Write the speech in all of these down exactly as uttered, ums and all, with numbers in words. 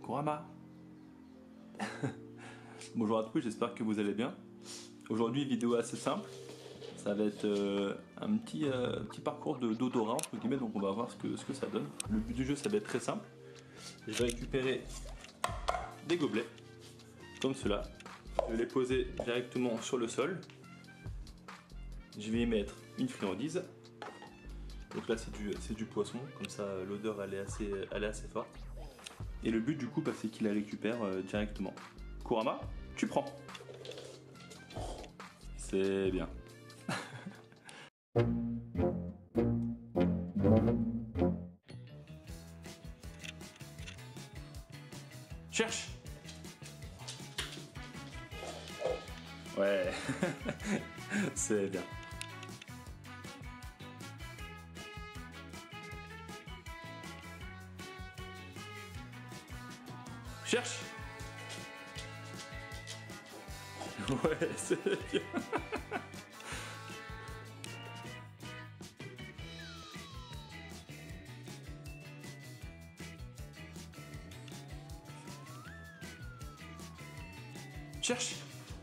Kurama. Bonjour à tous, j'espère que vous allez bien. Aujourd'hui, vidéo assez simple. Ça va être euh, un petit, euh, petit parcours de d'odorat entre guillemets, donc on va voir ce que, ce que ça donne. Le but du jeu, ça va être très simple. Je vais récupérer des gobelets, comme cela. Je vais les poser directement sur le sol. Je vais y mettre une friandise. Donc là, c'est du, c'est du poisson, comme ça l'odeur elle est assez, elle est assez forte. Et le but du coup, bah, c'est qu'il la récupère euh, directement. Kurama, tu prends. C'est bien. Cherche. Ouais, c'est bien. Cherche. Ouais, c'est bien. Cherche.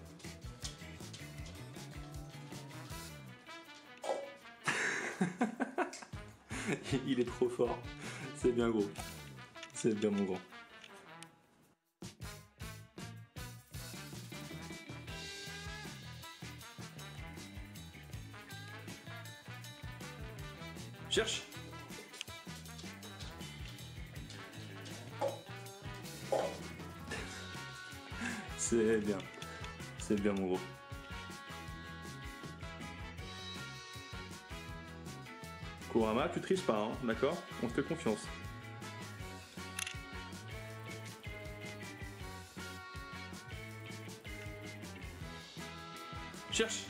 Il est trop fort. C'est bien gros. C'est bien mon grand. Cherche. C'est bien. C'est bien mon gros. Kurama, tu triches pas, hein, d'accord? On te fait confiance. Cherche.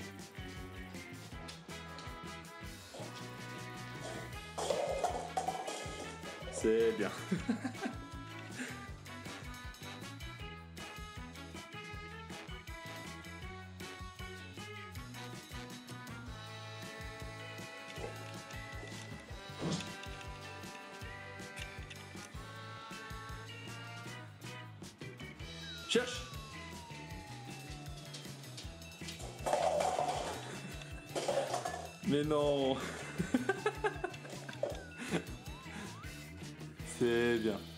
C'est bien. Cherche. Mais non. C'est bien.